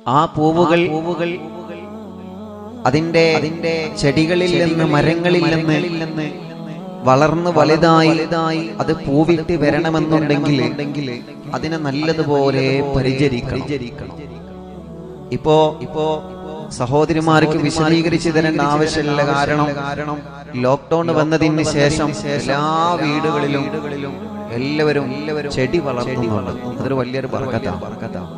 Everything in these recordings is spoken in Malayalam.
ആ പൂവുകൾ അതിന്റെ ചെടികളിൽ നിന്ന് മരങ്ങളിൽ നിന്ന് വളർന്ന് വലുതായി അത് പൂവിട്ട് വരണമെന്നുണ്ടെങ്കിൽ അതിനെ നല്ലതുപോലെ പരിചരിക്കണം. ഇപ്പോ സഹോദരിമാർക്ക് വിശദീകരിച്ചു തരേണ്ട ആവശ്യമില്ല. കാരണം ലോക്ക്ഡൌൺ വന്നതിന് ശേഷം എല്ലാ വീടുകളിലും എല്ലാവരും ചെടി വളർത്തുന്നുണ്ട്. അതൊരു വലിയൊരു ബർക്കത്താണ്.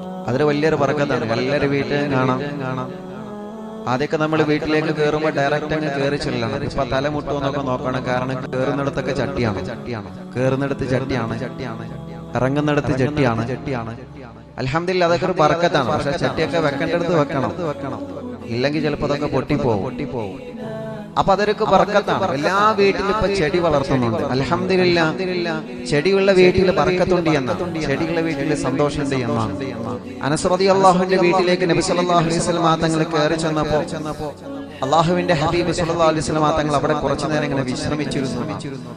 എല്ലാവരും വീട്ടിൽ കാണാം. ആദ്യമൊക്കെ നമ്മൾ വീട്ടിലേക്ക് കയറുമ്പോൾ ഡയറക്റ്റ് അങ്ങ് കയറി ചെല്ലണം. ഇപ്പൊ തലമുട്ടുമെന്നൊക്കെ നോക്കണം. കാരണം കയറുന്നിടത്തൊക്കെ ചട്ടിയാണ്, കയറുന്നിടത്ത് ചട്ടിയാണ്, ഇറങ്ങുന്നിടത്ത് ചട്ടിയാണ്. അൽഹംദുലില്ലാഹ് അതൊക്കെ ഒരു ബർക്കത്താണ്. പക്ഷെ ചട്ടിയൊക്കെ വെക്കേണ്ടടുത്ത് വെക്കണം. ഇല്ലെങ്കിൽ ചിലപ്പോൾ അതൊക്കെ പൊട്ടിപ്പോവും. അപ്പൊ അതൊരു ബർക്കത്താണ്. എല്ലാ വീട്ടിലും ഇപ്പൊ ചെടി വളർത്തുന്നുണ്ട്. അൽഹംദുലില്ലാഹ് ചെടിയുള്ള വീട്ടിൽ ബർക്കത്തുണ്ട് എന്നാണ്, ചെടിയുള്ള വീട്ടിൽ സന്തോഷമുണ്ട് എന്നാണ്. അനസ് റളിയല്ലാഹുവിന്റെ വീട്ടിലേക്ക് നബി സല്ലല്ലാഹു അലൈഹി വസല്ലം തങ്ങൾ കയറി ചെന്നപ്പോ അള്ളാഹുവിന്റെ ഹബീബ് സല്ലല്ലാഹു അലൈഹി വസല്ലം തങ്ങൾ അവിടെ കുറച്ചു നേരം ഇങ്ങനെ വിശ്രമിച്ചിരുന്നു.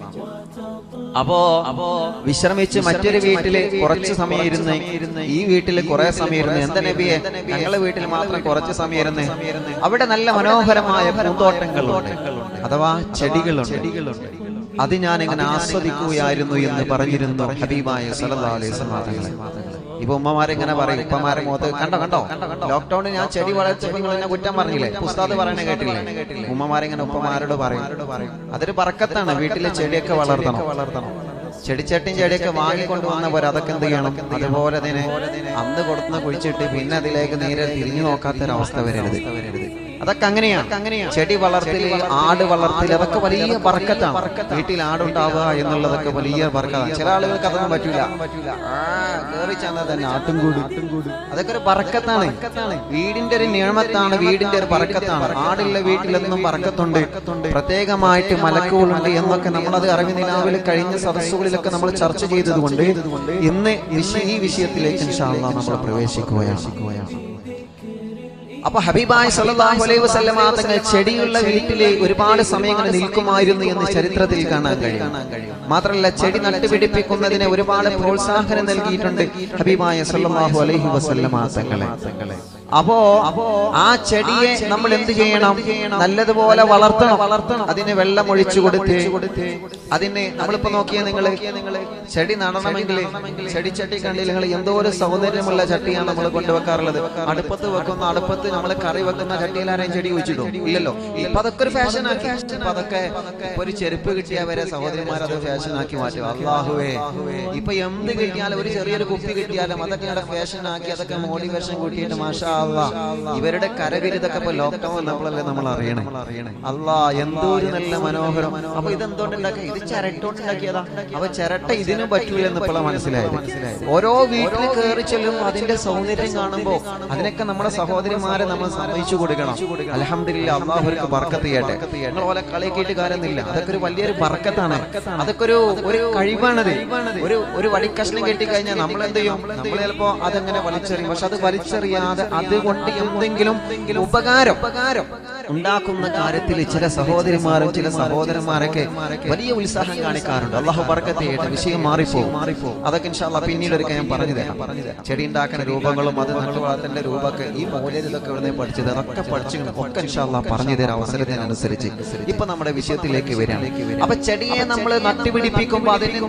അപ്പോ വിശ്രമിച്ച് മറ്റൊരു വീട്ടില് കുറച്ച് സമയം ഇരുന്ന് ഈ വീട്ടില് കുറെ സമയം ഇരുന്ന്, എന്താ നബിയെ ഞങ്ങളുടെ വീട്ടിൽ മാത്രം കുറച്ച് സമയം ഇരുന്ന്? അവിടെ നല്ല മനോഹരമായ പൂന്തോട്ടങ്ങളുണ്ട്, അഥവാ ചെടികളുണ്ട്. അത് ഞാൻ ഇങ്ങനെ ആസ്വദിക്കുകയായിരുന്നു എന്ന് പറഞ്ഞിരുന്നു ഹബീബായ സല്ലല്ലാഹു അലൈഹി വസല്ലം തങ്ങൾ. ഇപ്പൊ ഉമ്മമാരെങ്ങനെ പറയും, ഉപ്പമാരെ മുഖത്ത് കണ്ടോ ലോക്ക്ഡൌണിൽ ഞാൻ ചെടി വളർച്ചപ്പോ നിങ്ങൾ എന്നെ കുറ്റം പറഞ്ഞില്ലേ, ഉസ്താദ് പറയണേ കേട്ടില്ലേ? ഉമ്മമാരെങ്ങനെ ഉപ്പമാരോട് പറയും. അതൊരു ബർക്കത്താണ്. വീട്ടിലെ ചെടിയൊക്കെ വളർത്തണം. ചെടിയൊക്കെ വാങ്ങിക്കൊണ്ടുവന്നവർ അതൊക്കെ എന്ത് ചെയ്യണം? അതുപോലെ തന്നെ അന്ന് കൊടുത്തുന്ന കുഴിച്ചിട്ട് പിന്നെ അതിലേക്ക് നേരെ തിരിഞ്ഞു നോക്കാത്തൊരവസ്ഥ വരരുത്. അതൊക്കെ അങ്ങനെയാണ്. ചെടി വളർത്തല്, ആട് വളർത്തല്, അതൊക്കെ വലിയ ബർക്കത്താണ്. വീട്ടിൽ ആടുണ്ടാവുക എന്നുള്ളതൊക്കെ വലിയ ബർക്കത്താണ്. ചില ആളുകൾക്ക് അതൊന്നും പറ്റൂല. കേറി ചെന്നാൽ തന്നെ ആട്ടുംകൂടി, അതൊക്കെ ഒരു ബർക്കത്താണ്. വീടിന്റെ ഒരു നിയമത്താണ്, വീടിന്റെ ഒരു ബർക്കത്താണ്. ആടുള്ള വീട്ടിലൊന്നും ബർക്കത്തുണ്ട്, പ്രത്യേകമായിട്ട് മലക്കുകളുണ്ട് എന്നൊക്കെ നമ്മളത് അറിവ് നിലാവിൽ കഴിഞ്ഞ സദസ്സുകളിലൊക്കെ നമ്മൾ ചർച്ച ചെയ്തതുകൊണ്ട് ഇന്ന് ഈ വിഷയത്തിലേക്ക് ഇൻഷാ അല്ലാഹ് നമ്മൾ പ്രവേശിക്കുകയാണ്. അപ്പൊ ഹബീബായ സല്ലല്ലാഹു അലൈഹി വസല്ലം തങ്ങൾ ചെടിയുള്ള വീട്ടിലെ ഒരുപാട് സമയങ്ങൾ നിൽക്കുമായിരുന്നു എന്ന് ചരിത്രത്തിൽ കാണാൻ കഴിയും. മാത്രമല്ല ചെടി നട്ടുപിടിപ്പിക്കുന്നതിന് ഒരുപാട് പ്രോത്സാഹനം നൽകിയിട്ടുണ്ട് ഹബീബായ സല്ലല്ലാഹു അലൈഹി വസല്ലം തങ്ങളെ. അപ്പോ ആ ചെടിയെ നമ്മൾ എന്ത് ചെയ്യണം? നല്ലതുപോലെ വളർത്തണം. അതിന് വെള്ളം ഒഴിച്ചു കൊടുത്ത് അതിന് നമ്മളിപ്പോ നോക്കിയാൽ നിങ്ങള് ചെടി നടണമെങ്കിൽ ചെടിച്ചട്ടി കണ്ടില്ല നിങ്ങൾ? എന്തോ ഒരു സൗന്ദര്യമുള്ള ചട്ടിയാണ് നമ്മൾ കൊണ്ടുവെക്കാറുള്ളത്. അടുപ്പത്ത് നമ്മൾ കറി വെക്കുന്ന ചട്ടിയിൽ ആരെയും ചെടി കുഴിച്ചിട്ടോ? ഇല്ലല്ലോ. ഇപ്പൊ അതൊക്കെ ഒരു ഫാഷൻ ആക്കി. ഇപ്പൊ അതൊക്കെ ഒരു ചെരുപ്പ് കിട്ടിയാൽ വരെ സഹോദരിമാർ അത് ഫാഷൻ ആക്കി മാറ്റും. അല്ലാഹുവേ, ഇപ്പൊ എന്ത് കിട്ടിയാലും ഒരു ചെറിയൊരു കുപ്പി കിട്ടിയാലും അതൊക്കെ ഫാഷൻ ആക്കി അതൊക്കെ മോട്ടിവേഷൻ കൂട്ടിയിട്ട് മാഷാ അല്ലാഹ് ഇവരുടെ കരവിരുതൊക്കെ ഇപ്പൊ ലോക്ക്ഡൌൺ നമ്മൾ അറിയണേ. അല്ലാഹ് എന്തോ ഒരു നല്ല മനോഹരം. അപ്പൊ ഇതെന്തോണ്ട് ഉണ്ടാക്കിയ? ഇത് ചിരട്ടോണ്ട് ഉണ്ടാക്കിയതാ. അപ്പൊ ചിരട്ട ഇതിനും പറ്റൂലെന്ന് ഇപ്പോൾ മനസ്സിലായത്. ഓരോ വീട്ടിൽ കയറി ചെല്ലുമ്പോൾ അതിന്റെ സൗന്ദര്യം കാണുമ്പോ അതിനൊക്കെ നമ്മുടെ സഹോദരിമാരെ നമ്മൾ സമ്മതിച്ചു കൊടുക്കണം. അൽഹംദുലില്ലാഹ് അല്ലാഹു അവർക്ക് ബർക്കത്ത് ചെയ്യട്ടെ. നിങ്ങൾ പോലെ കളിയാക്കിയിട്ട് കാര്യമൊന്നുമില്ല. അതൊക്കെ ഒരു വലിയൊരു ബർക്കത്താണ്. അതൊക്കെ ഒരു കഴിവാണത്. ഒരു വടിക്കഷ്ണം കെട്ടിക്കഴിഞ്ഞാൽ നമ്മൾ എന്ത് ചെയ്യും? നമ്മൾ ചിലപ്പോ അതെങ്ങനെ വലിച്ചെറിയും. പക്ഷെ അത് വലിച്ചെറിയാതെ അതുകൊണ്ട് എന്തെങ്കിലും ഉപകാരം ഉണ്ടാക്കുന്ന കാര്യത്തിൽ ചില സഹോദരിമാരും ചില സഹോദരന്മാരൊക്കെ വലിയ ഉത്സാഹം കാണിക്കാറുണ്ട്. അല്ലാഹു ബർക്കത്ത് ചെയ്യട്ടെ. വിഷയം മാറിപ്പോകും. അതൊക്കെ ഇൻഷാ അല്ലാഹ് പിന്നീട് ഒരിക്കൽ ഞാൻ പറഞ്ഞു തരാം. ചെടി ഉണ്ടാക്കുന്ന രൂപങ്ങളും അത് നട്ടുവളർത്തേണ്ട രൂപമൊക്കെ ഈ മൂല്യതൊക്കെ ഇവിടെ പഠിച്ചത് അതൊക്കെ ഒക്കെ ഇൻഷാ അല്ലാഹ് പറഞ്ഞു തരാം അവസരത്തിനനുസരിച്ച്. ഇപ്പൊ നമ്മുടെ വിഷയത്തിലേക്ക് വരാം. അപ്പൊ ചെടിയെ നമ്മൾ നട്ടുപിടിപ്പിക്കുമ്പോൾ അതിന്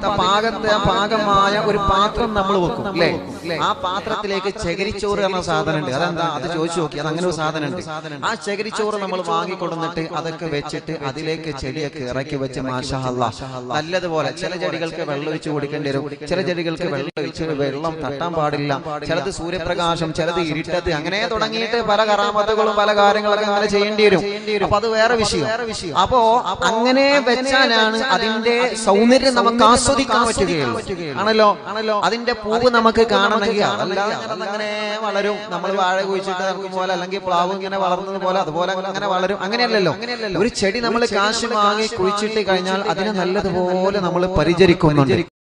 പാകമായ ഒരു പാത്രം നമ്മൾ വെക്കും, അല്ലേ? ആ പാത്രത്തിലേക്ക് ചകിരിച്ചോറ് എന്ന സാധനം ഉണ്ട്. അതെന്താ? അത് ചോദിച്ചു നോക്കി. അത് അങ്ങനെ ഒരു സാധനം ഉണ്ട്. ആ ചകിരിച്ചോറ് നമ്മൾ വാങ്ങിക്കൊടുന്നിട്ട് അതൊക്കെ വെച്ചിട്ട് അതിലേക്ക് ചെടിയൊക്കെ ഇറക്കി വെച്ച് മാഷാ അല്ലാഹ് നല്ലതുപോലെ. ചില ചെടികൾക്ക് വെള്ളം ഒഴിച്ചു കൊടുക്കേണ്ടി വരും, ചില ചെടികൾക്ക് വെള്ളം തട്ടാൻ പാടില്ല, ചിലത് സൂര്യപ്രകാശം, ചിലത് ഇരുട്ടത്ത്, അങ്ങനെ തുടങ്ങിയിട്ട് പല കറാമത്തുകളും പല കാര്യങ്ങളൊക്കെ അങ്ങനെ ചെയ്യേണ്ടി വരും. അപ്പൊ അത് വേറെ വിഷയം. അപ്പോ അങ്ങനെ വെച്ചാലാണ് അതിന്റെ സൗന്ദര്യം നമുക്ക് ആസ്വദിക്കാൻ പറ്റുകയുള്ളൂ. ആണല്ലോ. അതിന്റെ പൂവ് നമുക്ക് കാണണമെങ്കിൽ അതല്ലാതെ അങ്ങനെ വളരും. നമ്മൾ വാഴ കുഴിച്ചിട്ട് നടക്കും പോലെ അല്ലെങ്കിൽ പ്ലാവ് ഇങ്ങനെ വളർന്നത് പോലെ അതുപോലെ അങ്ങനെ വളരും. അങ്ങനെയല്ലല്ലോ. ഒരു ചെടി നമ്മൾ കാശ് വാങ്ങി കുഴിച്ചിട്ട് കഴിഞ്ഞാൽ അതിനെ നല്ലതുപോലെ നമ്മൾ പരിചരിക്കുന്നുണ്ട്.